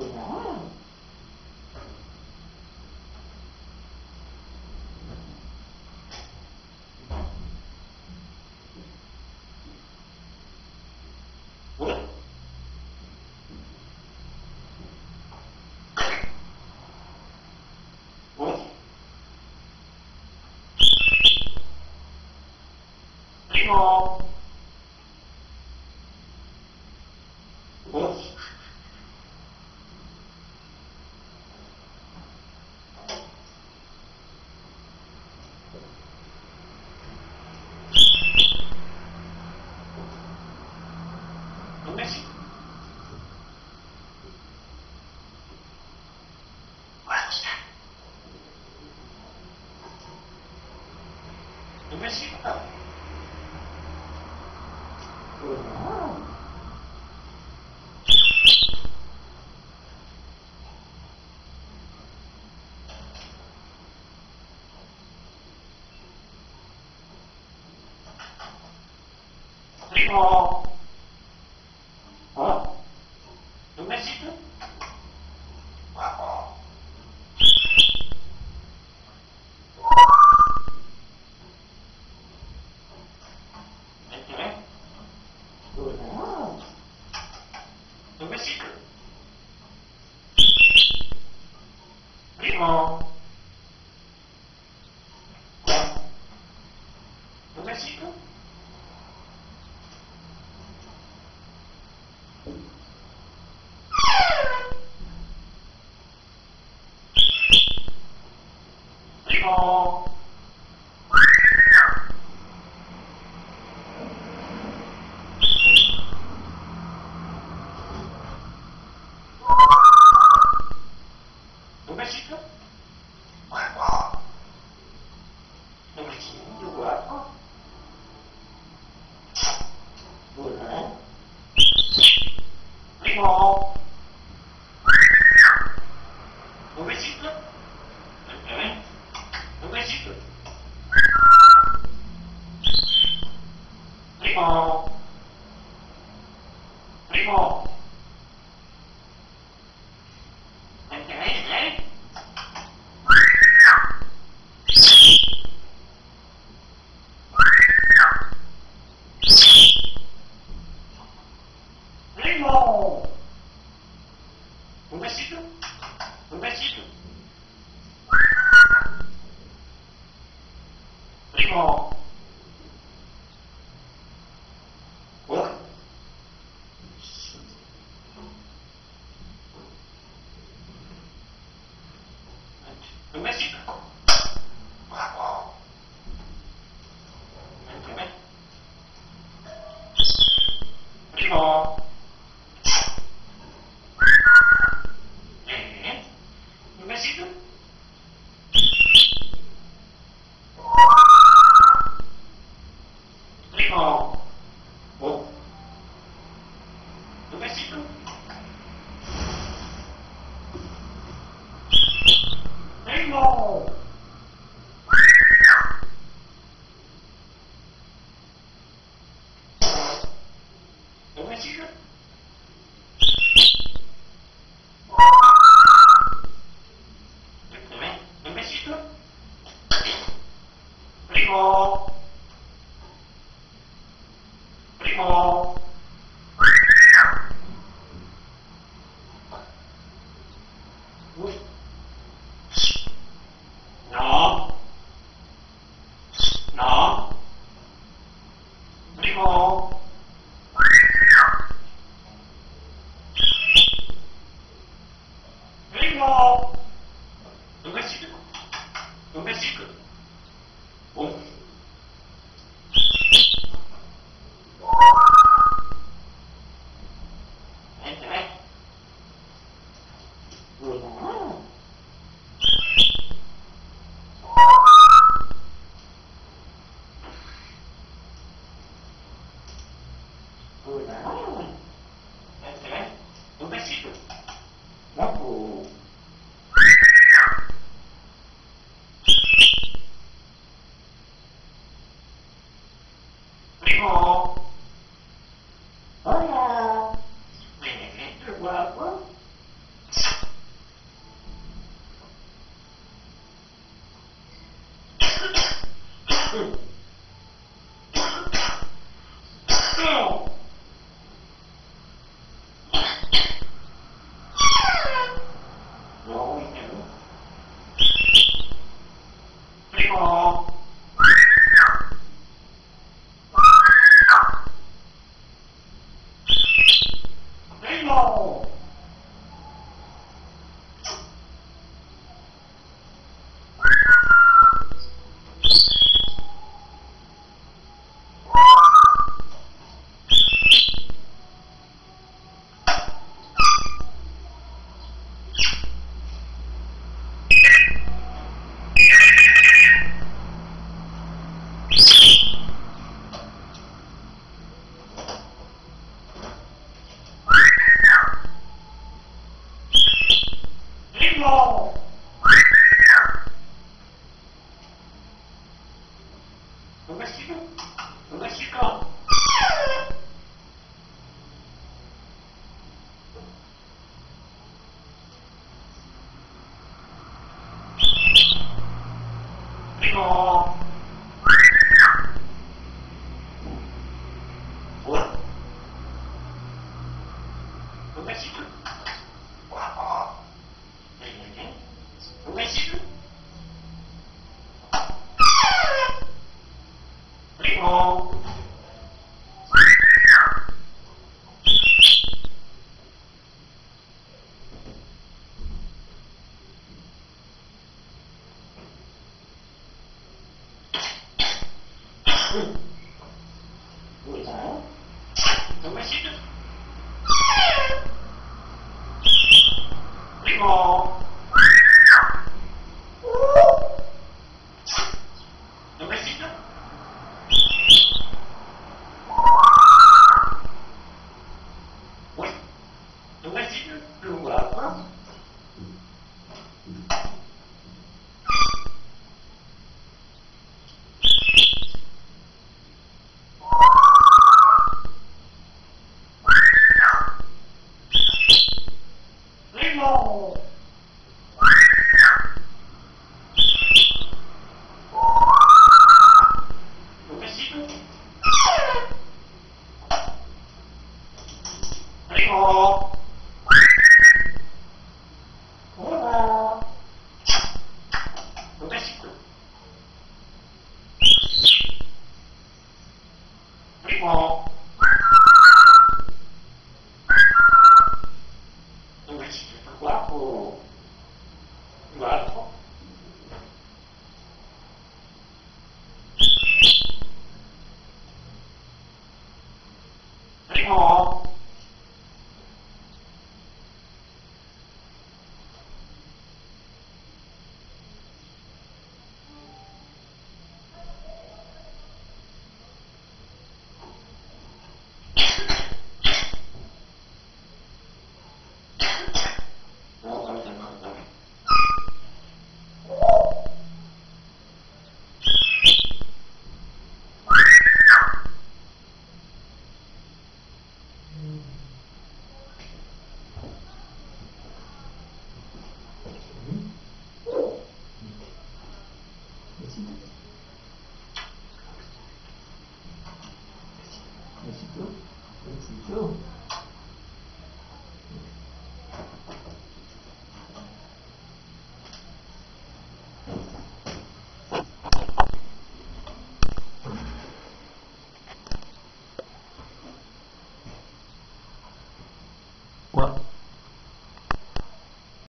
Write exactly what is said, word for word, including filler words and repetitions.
Primo. Un besito. Un besito. Primo. ¿Ah? Un besito. Vente, ven. Un besito. Primo. Un besito. Primo. Un besito. Un besito, guapo. Muy bien. Primo. Un besito. Vente, ven. Un besito. Primo. Primo. Vente, ven, ven. Primo. Un besito. Un besito. Primo. Oh. Un besito. Vente, ven. Primo. Ven. Un besito. Primo. Oh. Un besito. Primo. Un besito. Vente, ven. Un besito. Primo. Primo. Uy. No. No. Primo. Primo. Un besito. Un besito. Oh. Vente, ven. Vente, ven. Un besito. Guapo. Primo. Hola. Ven, ven, guapo. Due, tre. Un vestito. Primo. Un vestito. Un vestito lungo l'acqua. Primo. Un vestito. Primo. Uno. Un vestito. Primo. Un vestito. Quattro. Quattro. Primo. No, no, no, no. Besito, besito. What?